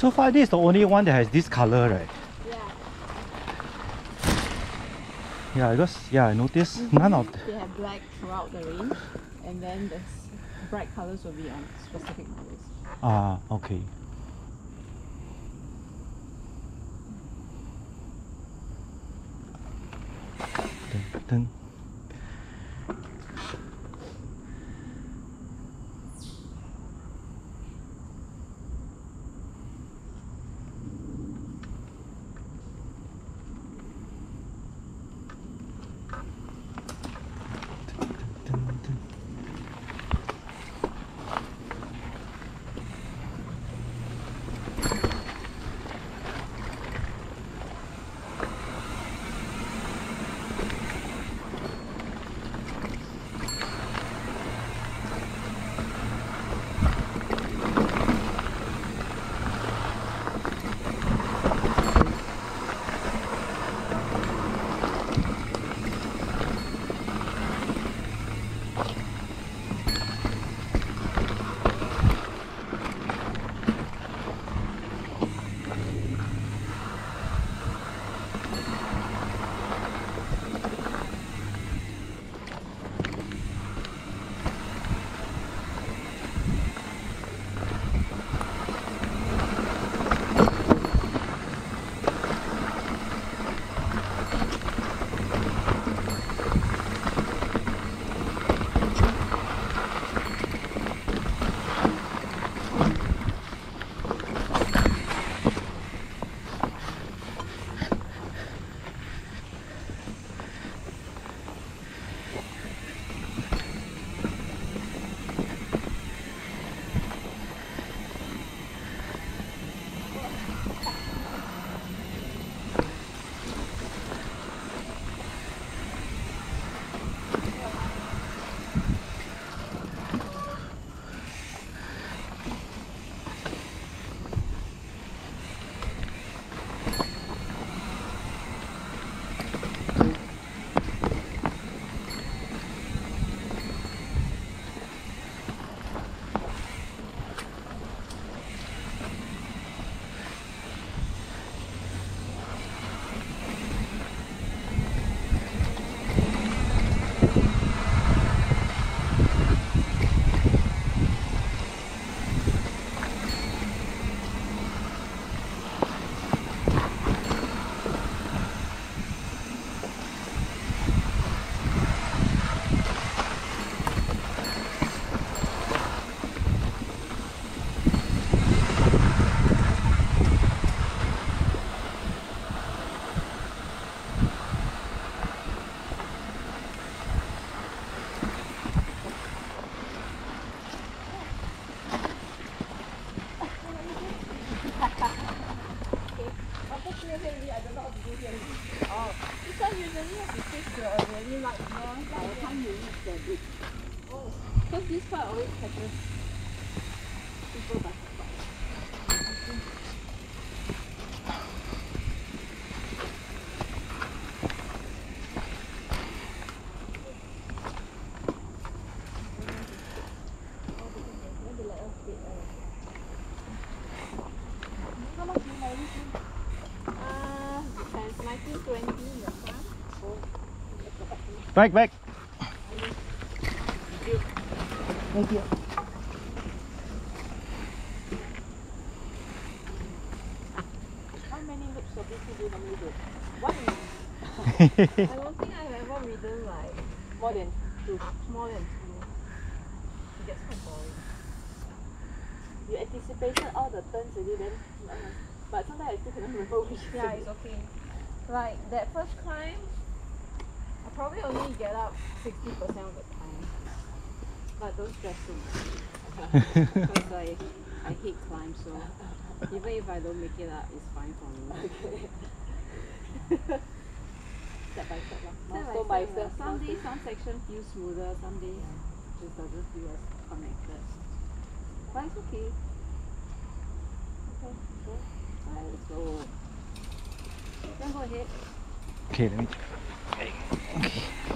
So far, this is the only one that has this color, right? Yeah. Yeah, because I noticed none of They have black throughout the range, and then the bright colors will be on specific models. Ah, okay. Dun, dun. This one usually have to switch to a really light floor by the time you reach the bridge. Oh. Because this part always catches people by surprise. How much do you buy this one? Depends. 1920 in the front. Back. Thank you. How many loops of this do you normally do? One. I don't think I've ever ridden like more than two. More than two. It gets quite boring. You anticipated all the turns already, then but sometimes I still cannot remember which. Yeah, it's okay. Like that first climb, I probably only get up 60% of the time. But don't stress too much. Because I hate climbs, so even if I don't make it up, it's fine for me. Okay. Step by step. Milestone by step. Some days some sections feel smoother, some days just doesn't feel as connected. But it's okay. Okay, go. Alright, let's go. Then go ahead. Okay, let me. Okay.